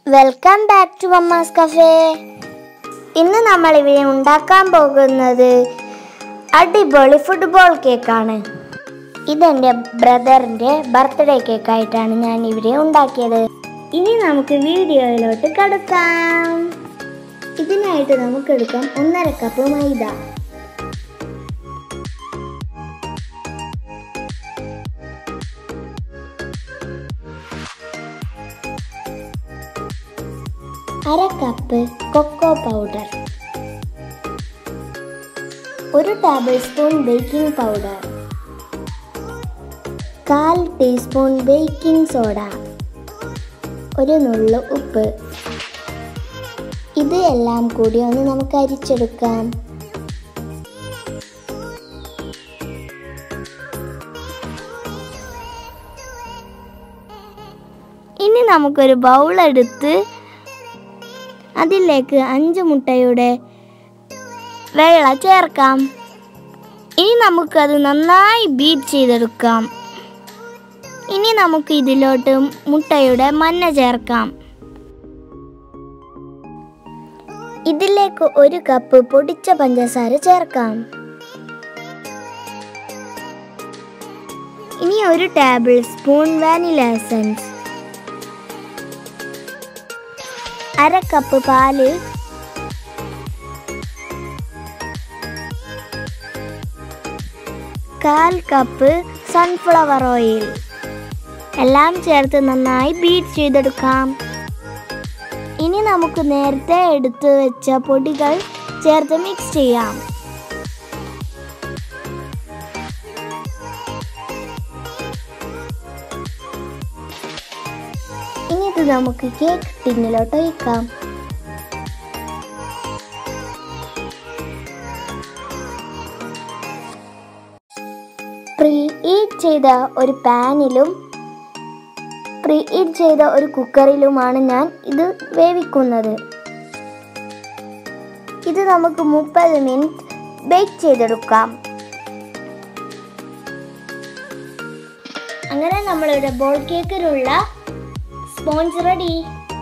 Welcome back to Mamma's Cafe. ഇന്ന് നമ്മൾ ഇവിടെ ഉണ്ടാക്കാൻ പോകുന്നത് അടിപൊളി ഫുട്ബോൾ കേക്കാണ്. ഇതെൻ്റെ ബ്രദറിൻ്റെ ബർത്ത്ഡേ കേക്കായിട്ടാണ് ഞാൻ ഇവിടെ ഉണ്ടാക്കിയത്. ഇനി നമുക്ക് വീഡിയോയിലോട്ട് കടക്കാം. ഇതിനായിട്ട് നമുക്കെടുക്കാം 1.5 കപ്പ് മൈദ, അര cup cocoa powder, 1 tablespoon baking powder, 1/4 teaspoon baking soda, 1 നുള്ളു ഉപ്പ്. ഇത് എല്ലാം കൂടി ഒന്ന് നമുക്ക് അരിച്ചെടുക്കാം. ഇനി നമുക്കൊരു ബൗൾ എടുത്ത് അതിലേക്ക് 5 മുട്ടയുടെ വെള്ള ചേർക്കാം. ഇനി നമുക്കത് നന്നായി ബീറ്റ് ചെയ്തെടുക്കാം. ഇനി നമുക്ക് ഇതിലോട്ട് മുട്ടയുടെ മഞ്ഞ ചേർക്കാം. ഇതിലേക്ക് 1 കപ്പ് പൊടിച്ച പഞ്ചസാര ചേർക്കാം. ഇനി 1 tablespoon vanilla essence, 1/2 cup പാല്, 1/4 കപ്പ് സൺഫ്ലവർ ഓയിൽ എല്ലാം ചേർത്ത് നന്നായി ബീറ്റ് ചെയ്തെടുക്കാം. ഇനി നമുക്ക് നേരത്തെ എടുത്തു വെച്ച പൊടികൾ ചേർത്ത് മിക്സ് ചെയ്യാം. ഇനി ഇത് നമുക്ക് കേക്ക് ടിന്നിലോട്ട് ഒഴിക്കാം. പ്രീ ഹീറ്റ് ചെയ്ത ഒരു പാനിലും പ്രീ ഹീറ്റ് ചെയ്ത ഒരു കുക്കറിലുമാണ് ഞാൻ ഇത് വേവിക്കുന്നത്. ഇത് നമുക്ക് 30 മിനിറ്റ് ബേക്ക് ചെയ്തെടുക്കാം. അങ്ങനെ നമ്മളുടെ ബോൾ കേക്കിനുള്ള സ്പോഞ്ച് റെഡി.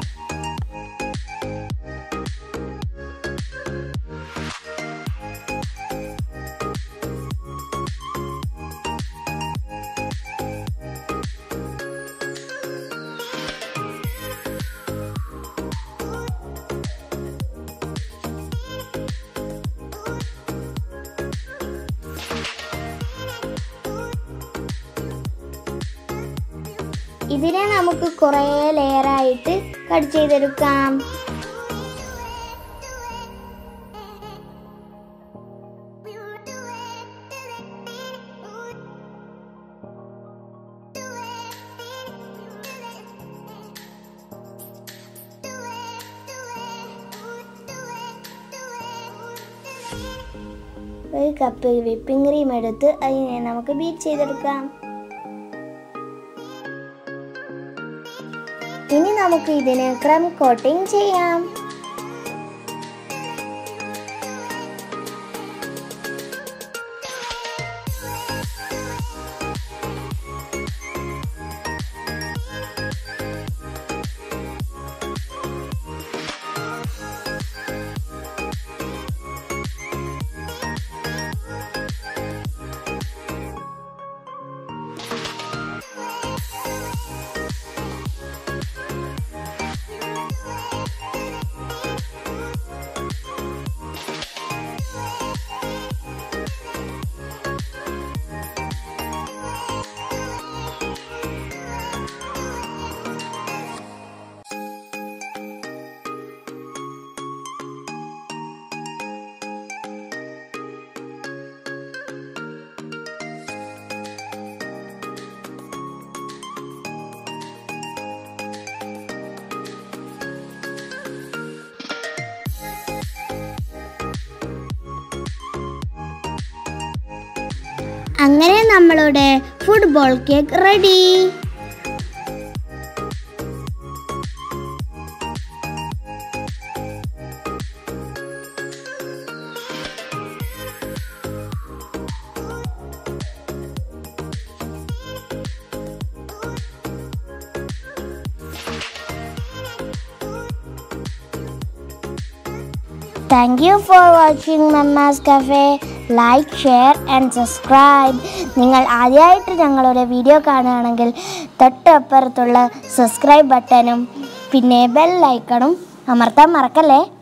ഇതിനെ നമുക്ക് കുറേ ലെയറായിട്ട് കട്ട് ചെയ്തെടുക്കാം. ഒരു കപ്പ് വിപ്പിംഗ് ക്രീം എടുത്ത് അതിനെ നമുക്ക് ബീറ്റ് ചെയ്തെടുക്കാം. ഇനി നമുക്ക് ഇതിന് ക്രം കോട്ടിംഗ് ചെയ്യാം. അങ്ങനെ നമ്മളുടെ football cake ready. Thank you for watching Mamma's Cafe. Like, share and subscribe. നിങ്ങൾ ആദ്യമായിട്ട് ഞങ്ങളുടെ വീഡിയോ കാണുകയാണെങ്കിൽ തൊട്ടപ്പുറത്തുള്ള സബ്സ്ക്രൈബ് ബട്ടണും പിന്നെ ബെൽ ഐക്കണും അമർത്താൻ മറക്കല്ലേ.